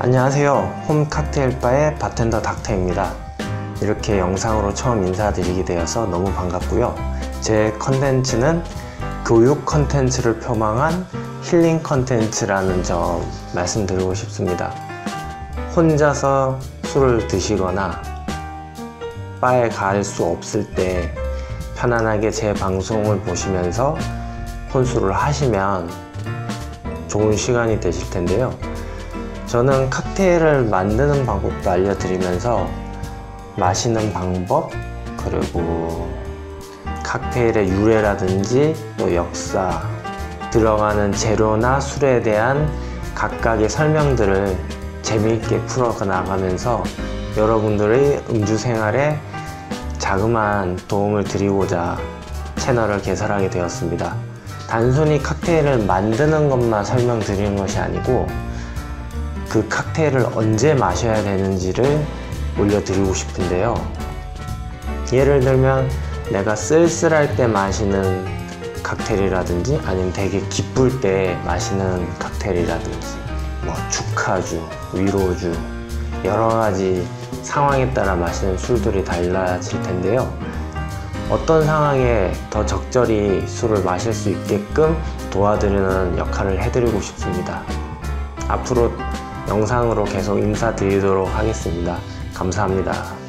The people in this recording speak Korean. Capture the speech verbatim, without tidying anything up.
안녕하세요. 홈 칵테일바의 바텐더 닥터입니다. 이렇게 영상으로 처음 인사드리게 되어서 너무 반갑고요. 제 컨텐츠는 교육 컨텐츠를 표방한 힐링 컨텐츠라는 점 말씀드리고 싶습니다. 혼자서 술을 드시거나 바에 갈 수 없을 때 편안하게 제 방송을 보시면서 혼술을 하시면 좋은 시간이 되실 텐데요. 저는 칵테일을 만드는 방법도 알려드리면서 마시는 방법, 그리고 칵테일의 유래라든지 또 역사, 들어가는 재료나 술에 대한 각각의 설명들을 재미있게 풀어 나가면서 여러분들의 음주 생활에 자그마한 도움을 드리고자 채널을 개설하게 되었습니다. 단순히 칵테일을 만드는 것만 설명드리는 것이 아니고 그 칵테일을 언제 마셔야 되는지를 올려드리고 싶은데요. 예를 들면 내가 쓸쓸할 때 마시는 칵테일이라든지 아니면 되게 기쁠 때 마시는 칵테일이라든지 뭐 축하주, 위로주, 여러가지 상황에 따라 마시는 술들이 달라질 텐데요. 어떤 상황에 더 적절히 술을 마실 수 있게끔 도와드리는 역할을 해드리고 싶습니다. 앞으로 영상으로 계속 인사드리도록 하겠습니다. 감사합니다.